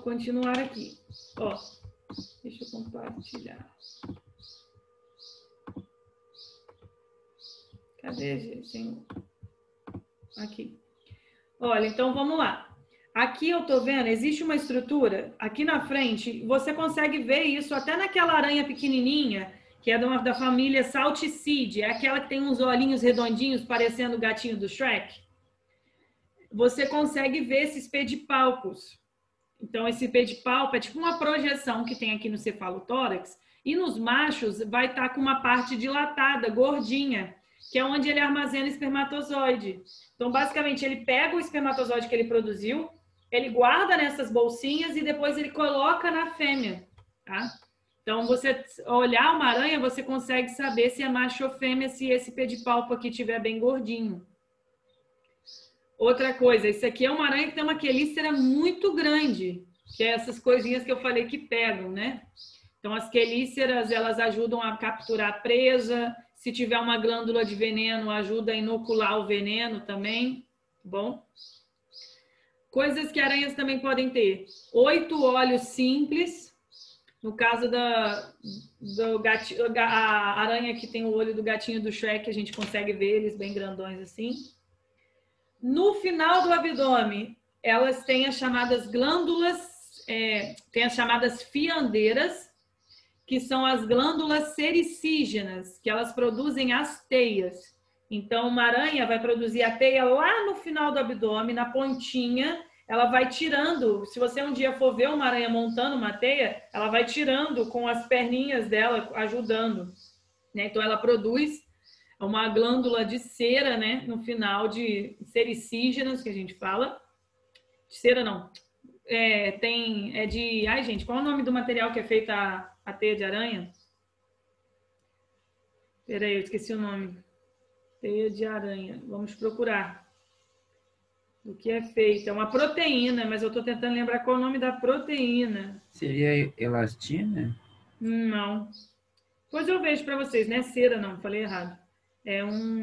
continuar aqui. Ó, deixa eu compartilhar. Cadê, gente? Aqui. Olha, então vamos lá. Aqui eu tô vendo, existe uma estrutura aqui na frente, você consegue ver isso até naquela aranha pequenininha, que é da família Salticide, é aquela que tem uns olhinhos redondinhos parecendo o gatinho do Shrek. Você consegue ver esses pedipalpos. Então, esse pedipalpo é tipo uma projeção que tem aqui no cefalotórax, e nos machos vai estar com uma parte dilatada, gordinha, que é onde ele armazena espermatozoide. Então, basicamente, ele pega o espermatozoide que ele produziu, ele guarda nessas bolsinhas e depois ele coloca na fêmea, tá? Então, você olhar uma aranha, você consegue saber se é macho ou fêmea, se esse pedipalpo aqui estiver bem gordinho. Outra coisa, isso aqui é uma aranha que tem uma quelícera muito grande, que é essas coisinhas que eu falei que pegam, né? Então, as quelíceras, elas ajudam a capturar a presa. Se tiver uma glândula de veneno, ajuda a inocular o veneno também. Bom? Coisas que aranhas também podem ter. 8 olhos simples. No caso a aranha que tem o olho do gatinho do Shrek, a gente consegue ver eles bem grandões assim. No final do abdômen, elas têm as chamadas glândulas, tem as chamadas fiandeiras, que são as glândulas sericígenas, que elas produzem as teias. Então, uma aranha vai produzir a teia lá no final do abdômen, na pontinha, ela vai tirando. Se você um dia for ver uma aranha montando uma teia, ela vai tirando com as perninhas dela, ajudando, né? Então, ela produz uma glândula de cera, né? No final de sericígenas, que a gente fala. De cera, não. Ai, gente, qual é o nome do material que é feita a teia de aranha? Peraí, eu esqueci o nome. Teia de aranha. Vamos procurar. Do que é feita? É uma proteína, mas eu estou tentando lembrar qual é o nome da proteína. Seria elastina? Não. Depois eu vejo para vocês, né? Cera, não, falei errado. É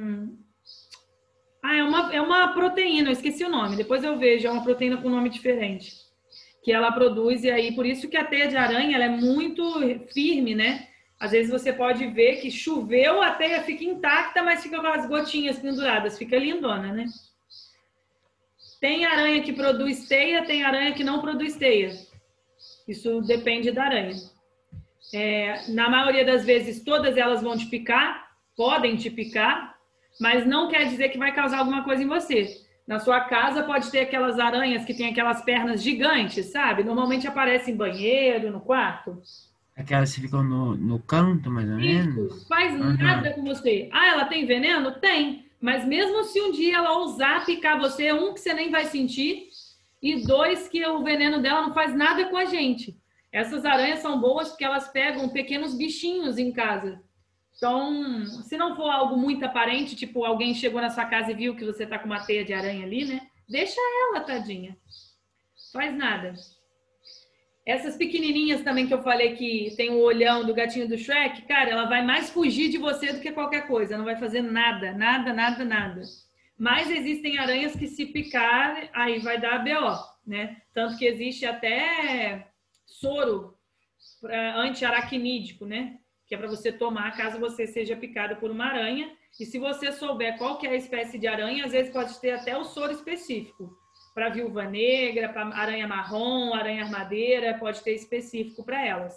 uma proteína, eu esqueci o nome. Depois eu vejo, é uma proteína com nome diferente. Que ela produz, e aí por isso que a teia de aranha ela é muito firme, né? Às vezes você pode ver que choveu, a teia fica intacta, mas fica com as gotinhas penduradas, fica lindona, né? Tem aranha que produz teia, tem aranha que não produz teia. Isso depende da aranha. Na maioria das vezes, todas elas vão te picar, podem te picar, mas não quer dizer que vai causar alguma coisa em você. Na sua casa pode ter aquelas aranhas que tem aquelas pernas gigantes, sabe? Normalmente aparecem em banheiro, no quarto. Aquelas que ficam no canto, mais ou menos? Isso, faz nada com você. Ah, ela tem veneno? Tem. Mas mesmo se um dia ela ousar picar você, um, que você nem vai sentir, e dois, que o veneno dela não faz nada com a gente. Essas aranhas são boas porque elas pegam pequenos bichinhos em casa. Então, se não for algo muito aparente, tipo alguém chegou na sua casa e viu que você tá com uma teia de aranha ali, né? Deixa ela, tadinha. Faz nada. Essas pequenininhas também que eu falei que tem o olhão do gatinho do Shrek, cara, ela vai mais fugir de você do que qualquer coisa. Não vai fazer nada, nada, nada, nada. Mas existem aranhas que se picar, aí vai dar BO, né? Tanto que existe até soro anti-aracnídico, né? Que é para você tomar caso você seja picado por uma aranha. E se você souber qual que é a espécie de aranha, às vezes pode ter até o soro específico. Para viúva negra, para aranha marrom, aranha armadeira, pode ter específico para elas.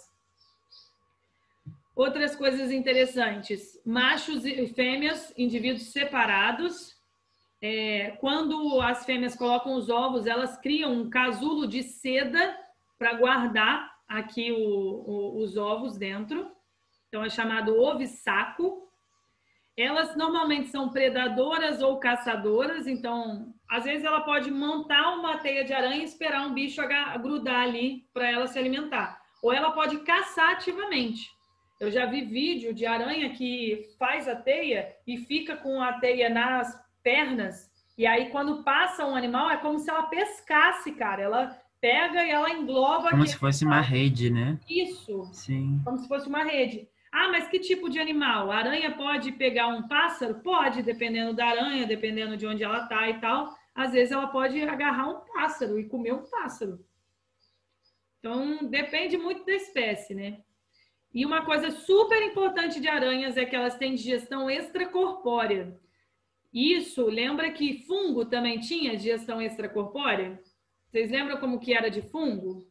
Outras coisas interessantes, machos e fêmeas, indivíduos separados. Quando as fêmeas colocam os ovos, elas criam um casulo de seda para guardar aqui os ovos dentro. Então, é chamado ovissaco. Elas normalmente são predadoras ou caçadoras, então, às vezes ela pode montar uma teia de aranha e esperar um bicho grudar ali para ela se alimentar. Ou ela pode caçar ativamente. Eu já vi vídeo de aranha que faz a teia e fica com a teia nas pernas, e aí quando passa um animal é como se ela pescasse, cara. Ela pega e ela engloba... Como se fosse uma rede, né? Isso, Sim. como se fosse uma rede. Ah, mas que tipo de animal? A aranha pode pegar um pássaro? Pode, dependendo da aranha, dependendo de onde ela está e tal. Às vezes ela pode agarrar um pássaro e comer um pássaro. Então, depende muito da espécie, né? E uma coisa super importante de aranhas é que elas têm digestão extracorpórea. Isso, lembra que fungo também tinha digestão extracorpórea? Vocês lembram como que era de fungo?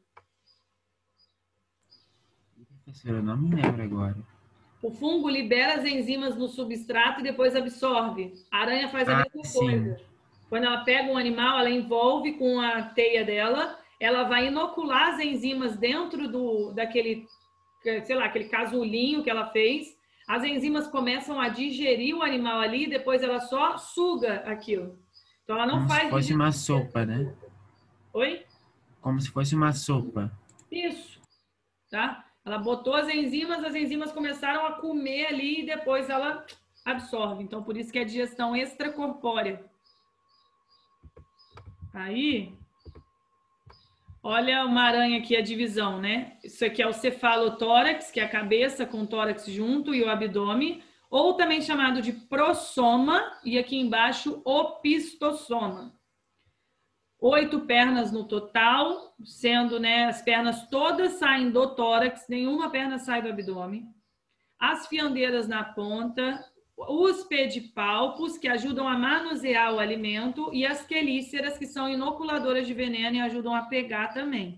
Professora, eu não me lembro agora. O fungo libera as enzimas no substrato e depois absorve. A aranha faz a Ah, mesma sim. coisa. Quando ela pega um animal, ela envolve com a teia dela, ela vai inocular as enzimas dentro daquele, sei lá, aquele casulinho que ela fez. As enzimas começam a digerir o animal ali, depois ela só suga aquilo. Então ela não Como se faz fosse digestão. uma sopa, né? Oi? Como se fosse uma sopa. Isso, tá? Ela botou as enzimas começaram a comer ali e depois ela absorve. Então, por isso que é digestão extracorpórea. Aí, olha uma aranha aqui, a divisão, né? Isso aqui é o cefalotórax, que é a cabeça com o tórax junto e o abdômen, ou também chamado de prosoma, e aqui embaixo, opistossoma. 8 pernas no total, sendo, né, as pernas todas saem do tórax, nenhuma perna sai do abdômen. As fiandeiras na ponta, os pedipalpos, que ajudam a manusear o alimento, e as quelíceras, que são inoculadoras de veneno e ajudam a pegar também.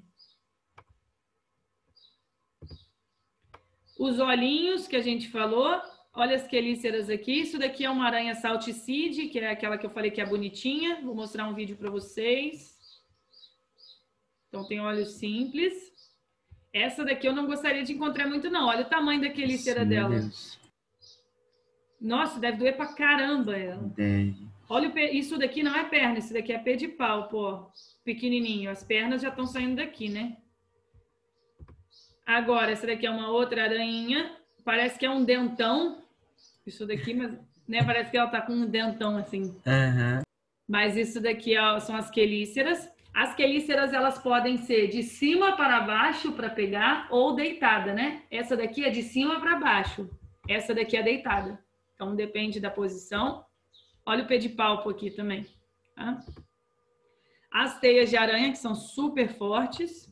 Os olhinhos que a gente falou, olha as quelíceras aqui. Isso daqui é uma aranha salticide, que é aquela que eu falei que é bonitinha. Vou mostrar um vídeo para vocês. Então, tem olhos simples. Essa daqui eu não gostaria de encontrar muito, não. Olha o tamanho da quelícera Meu dela. Deus. Nossa, deve doer pra caramba ela. Deve. Olha, isso daqui não é perna, isso daqui é pé de pau, pô. Pequenininho. As pernas já estão saindo daqui, né? Agora, essa daqui é uma outra aranha. Parece que é um dentão. Isso daqui, mas, né? Parece que ela tá com um dentão assim. Aham. Mas isso daqui são as quelíceras. As quelíceras, elas podem ser de cima para baixo para pegar ou deitada, né? Essa daqui é de cima para baixo. Essa daqui é deitada. Então, depende da posição. Olha o pedipalpo aqui também. Tá? As teias de aranha, que são super fortes.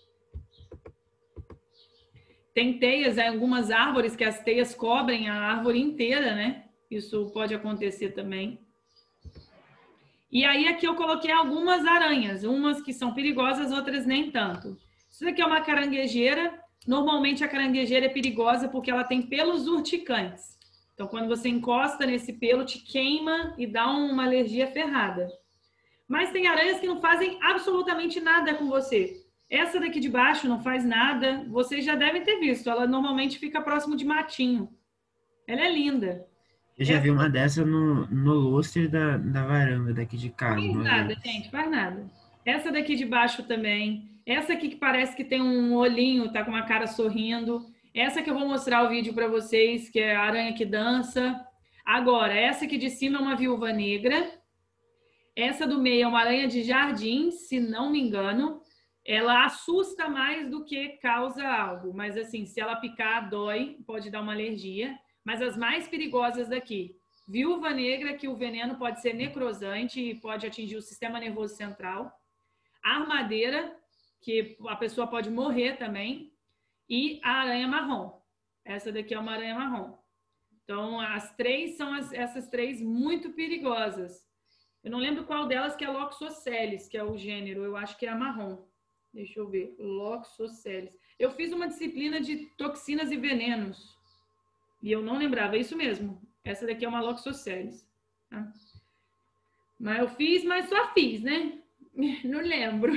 Tem teias em algumas árvores que as teias cobrem a árvore inteira, né? Isso pode acontecer também. E aí aqui eu coloquei algumas aranhas, umas que são perigosas, outras nem tanto. Isso daqui é uma caranguejeira. Normalmente a caranguejeira é perigosa porque ela tem pelos urticantes. Então, quando você encosta nesse pelo, te queima e dá uma alergia ferrada. Mas tem aranhas que não fazem absolutamente nada com você. Essa daqui de baixo não faz nada. Vocês já devem ter visto. Ela normalmente fica próximo de matinho. Ela é linda. Eu já Essa vi uma dessa no lustre da varanda daqui de casa faz uma nada, vez. gente, faz nada. Essa daqui de baixo também. Essa aqui que parece que tem um olhinho, tá com uma cara sorrindo. Essa que eu vou mostrar o vídeo para vocês, que é a aranha que dança. Agora, essa aqui de cima é uma viúva negra. Essa do meio é uma aranha de jardim, se não me engano. Ela assusta mais do que causa algo. Mas assim, se ela picar, dói, pode dar uma alergia. Mas as mais perigosas daqui, viúva negra, que o veneno pode ser necrosante e pode atingir o sistema nervoso central. Armadeira, que a pessoa pode morrer também. E a aranha marrom. Essa daqui é uma aranha marrom. Então, as três são essas três muito perigosas. Eu não lembro qual delas que é Loxosceles, que é o gênero. Eu acho que é a marrom. Deixa eu ver. Loxosceles. Eu fiz uma disciplina de toxinas e venenos. E eu não lembrava. É isso mesmo. Essa daqui é uma Loxosceles. Tá? Mas eu fiz, mas só fiz, né? Não lembro.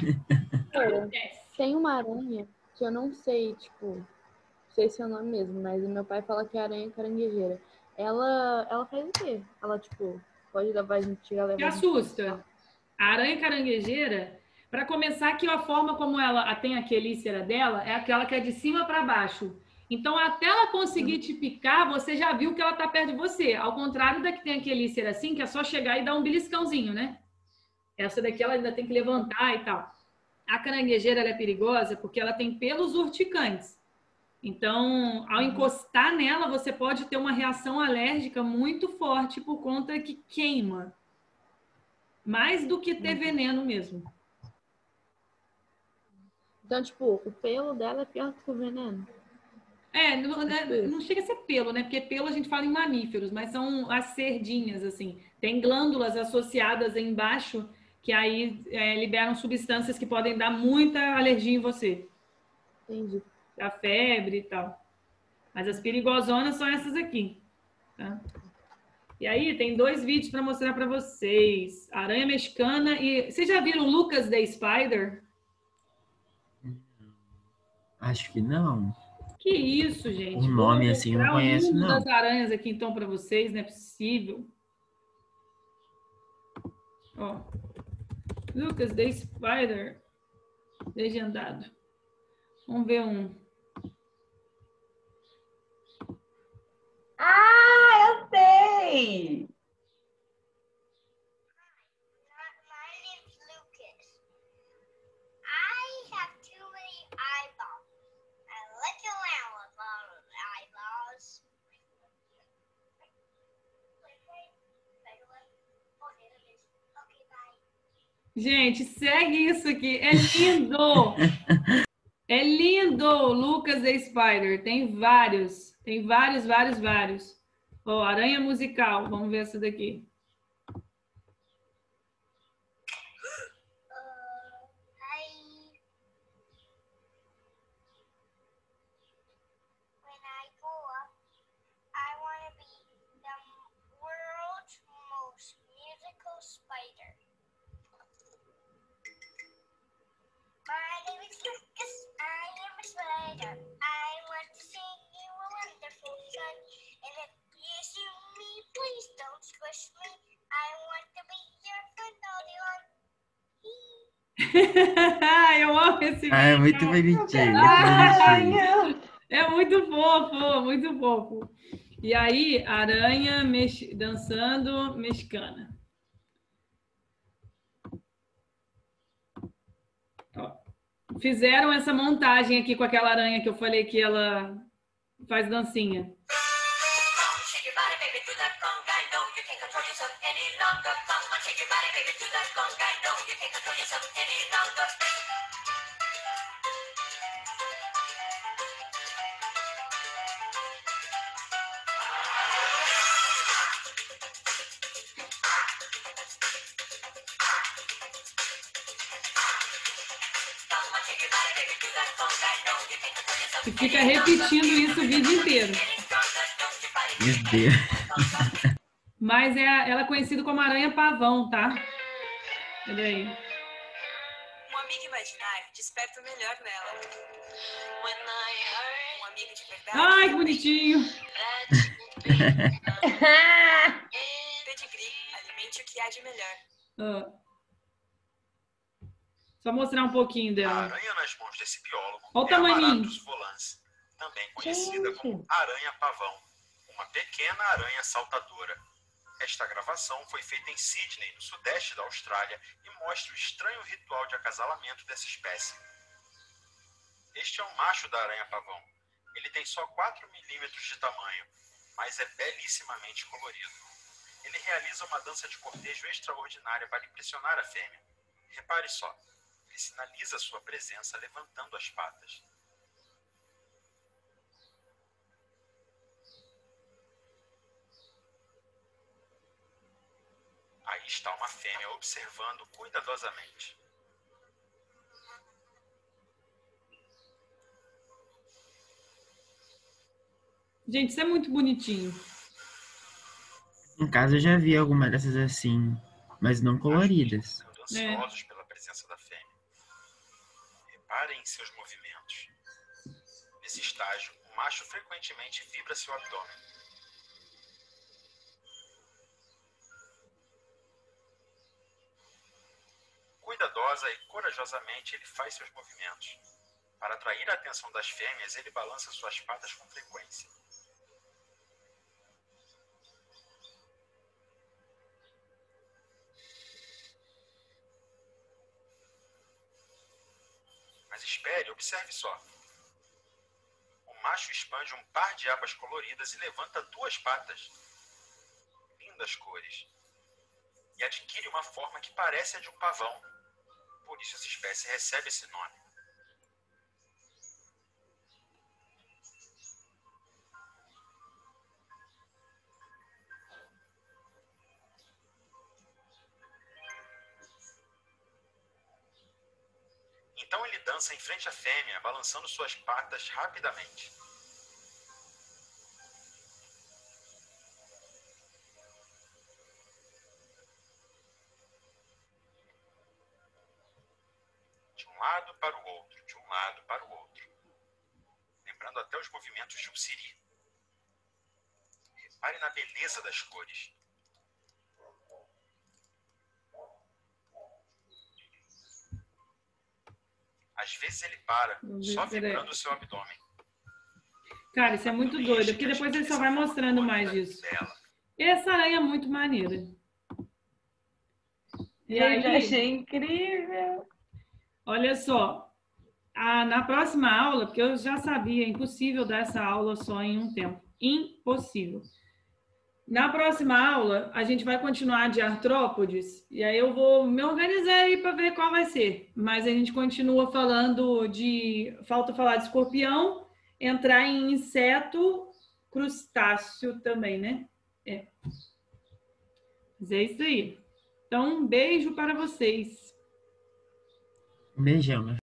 Tem uma aranha que eu não sei, tipo, não sei se é o nome mesmo, mas o meu pai fala que é aranha caranguejeira. Ela faz o quê? Ela, tipo, pode levar a gente, chegar a Que levar a gente. assusta. A aranha caranguejeira, para começar, que a forma como ela tem a quelícera dela é aquela que é de cima para baixo. Então, até ela conseguir te picar, você já viu que ela está perto de você. Ao contrário da que tem a quelícera assim, que é só chegar e dar um beliscãozinho, né? Essa daqui ela ainda tem que levantar e tal. A caranguejeira ela é perigosa porque ela tem pelos urticantes. Então, ao encostar nela, você pode ter uma reação alérgica muito forte por conta que queima. Mais do que ter veneno mesmo. Então, tipo, o pelo dela é pior que o veneno. Não chega a ser pelo, né? Porque pelo a gente fala em mamíferos, mas são as cerdinhas, assim. Tem glândulas associadas aí embaixo que aí liberam substâncias que podem dar muita alergia em você. Entendi. A febre e tal. Mas as perigosonas são essas aqui, tá? E aí tem 2 vídeos para mostrar para vocês. Aranha mexicana e... Vocês já viram Lucas the Spider? Acho que não. Que isso, gente? O Vou nome assim eu não mostrar o conheço, mundo não. das aranhas aqui então para vocês, não é possível. Ó, Lucas the Spider, legendado. Vamos ver um. Ah, eu sei! My name's Lucas. I have too many eyeballs. I look around with all the eyeballs. Okay, bye. Gente, segue isso aqui. É lindo! É lindo, Lucas the Spider. Tem vários. Tem vários, vários, vários. Ó, aranha musical. Vamos ver essa daqui. Hi. When I grow up, I want to be the world's most musical spider. My name is Lucas. I am a spider. I want to sing you a wonderful song. And if you see me, please don't squish me. I want to be your friend all day long. Eu amo esse Ah, é vídeo. muito bonitinho, Ai, muito bonitinho. É muito fofo, muito fofo. E aí, aranha dançando mexicana. Ó, fizeram essa montagem aqui com aquela aranha que eu falei que ela faz dancinha. E fica repetindo isso o vídeo inteiro. Meu Deus. Mas ela é conhecida como aranha pavão, tá? Olha aí. Um amigo imaginário desperta o melhor nela. Um amigo de verdade. Ai, que bonitinho. Pedigree, alimente o que há de melhor. Ó. Só mostrar um pouquinho A dela. aranha nas mãos desse biólogo Olha o é a tamaninho. Maratus volans, também conhecida como aranha-pavão, uma pequena aranha saltadora. Esta gravação foi feita em Sydney, no sudeste da Austrália, e mostra o estranho ritual de acasalamento dessa espécie. Este é um macho da aranha-pavão. Ele tem só 4 milímetros de tamanho, mas é belíssimamente colorido. Ele realiza uma dança de cortejo extraordinária para impressionar a fêmea. Repare só. Ele sinaliza sua presença levantando as patas. Aí está uma fêmea observando cuidadosamente. Gente, isso é muito bonitinho. Em casa eu já vi alguma dessas assim, mas não coloridas. Ansiosos pela presença da fêmea. Reparem em seus movimentos. Nesse estágio, o macho frequentemente vibra seu abdômen. Cuidadosa e corajosamente ele faz seus movimentos. Para atrair a atenção das fêmeas, ele balança suas patas com frequência. Mas espere, observe só. O macho expande um par de abas coloridas e levanta 2 patas. Lindas cores. E adquire uma forma que parece a de um pavão. Por isso essa espécie recebe esse nome. Então ele dança em frente à fêmea, balançando suas patas rapidamente. De um lado para o outro, de um lado para o outro. Lembrando até os movimentos de um siri. Repare na beleza das cores. Às vezes ele para, só vibrando o seu abdômen. Cara, isso é muito doido, porque depois ele só vai mostrando mais disso. Essa aranha é muito maneira. E Eu aí, já achei incrível. olha só, na próxima aula, porque eu já sabia, é impossível dar essa aula só em um tempo. Impossível. Na próxima aula, a gente vai continuar de artrópodes, e aí eu vou me organizar aí para ver qual vai ser. Mas a gente continua falando de... Falta falar de escorpião, entrar em inseto, crustáceo também, né? É. Mas é isso aí. Então, um beijo para vocês. Beijão,